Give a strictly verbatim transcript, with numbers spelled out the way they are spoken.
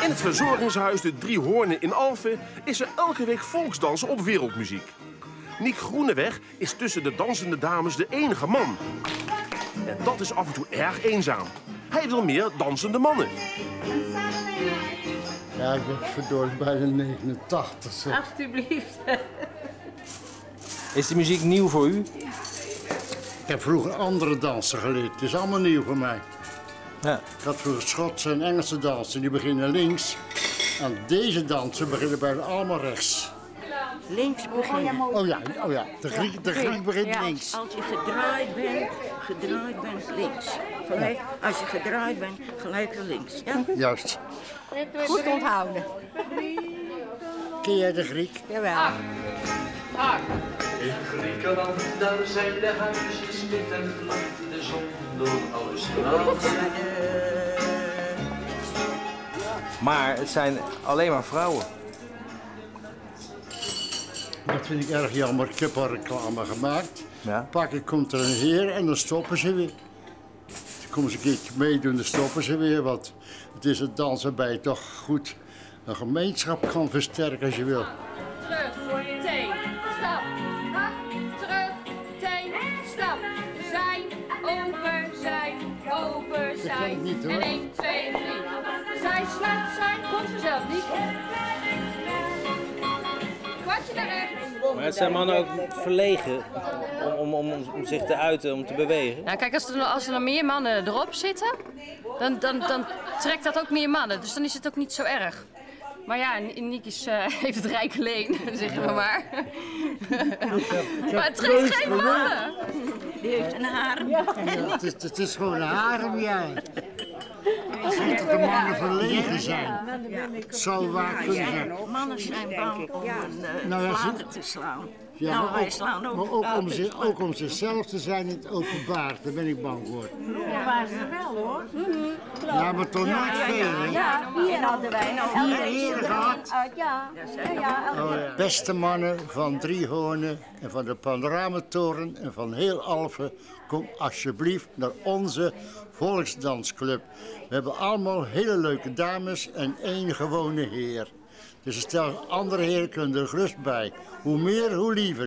In het verzorgingshuis De Drie Hoornen in Alphen is er elke week volksdansen op wereldmuziek. Niek Groeneweg is tussen de dansende dames de enige man. En dat is af en toe erg eenzaam. Hij wil meer dansende mannen. Ja, ik ben verdorie bijna negenentachtig. Zeg. Alsjeblieft. Is de muziek nieuw voor u? Ik heb vroeger andere dansen geleerd. Het is allemaal nieuw voor mij. Ja. Ik had vroeger Schotse en Engelse dansen, die beginnen links. En deze dansen beginnen bijna allemaal rechts. Links beginnen. Oh ja, oh ja. De Griek, de Griek begint Ja, links. als je gedraaid bent, gedraaid bent links. Gelijk, als je gedraaid bent, gelijk naar links. Ja? Juist. Goed onthouden. Ken jij de Griek? Jawel. In Griekenland, daar zijn de huisjes wit en blank, de zon door alles straalt. Maar het zijn alleen maar vrouwen. Dat vind ik erg jammer. Ik heb al reclame gemaakt. Ja. Een paar keer komt er een heer en dan stoppen ze weer. Dan komen ze een keertje meedoen, dan stoppen ze weer. Want het is het dans waarbij je toch goed een gemeenschap kan versterken als je wil. Terug, teen, stap. Hak, terug, teen, stap. Zijn, over, zijn, over, Dat kan zijn. ik niet, hoor. En één, twee, drie. Zijn, sluit, zijn, komt vanzelf, niet. Kwartje naar rechts. Maar het zijn mannen ook verlegen om, om, om, om zich te uiten, om te bewegen. Nou, kijk, als er, als er dan meer mannen erop zitten, dan, dan, dan trekt dat ook meer mannen. Dus dan is het ook niet zo erg. Maar ja, Niek is, uh, heeft het rijke leen, zeggen we maar. Maar het trekt geen mannen. Die heeft een harem. Ja, het, is, het is gewoon een harem, ja. Je ziet dat de mannen verlegen zijn. Het zou waar kunnen zijn. Mannen zijn bang om een uh, Nou ja, vader te slaan. Ja, nou, maar wij ook, slaan ook. maar ook, om altijd zich, slaan. ook om zichzelf te zijn in het openbaar, daar ben ik bang voor. Ja, waren ze wel hoor. Ja, maar toch nooit veel, hè? Ja, hier hadden wij nog. Vier heren gehad. Ja, ja, ja. Oh, ja. Beste mannen van Drie Hoornen en van de Panoramatoren en van heel Alphen, kom alsjeblieft naar onze volksdansclub. We hebben allemaal hele leuke dames en één gewone heer. Dus stel andere heren kunnen er gerust bij. Hoe meer, hoe liever.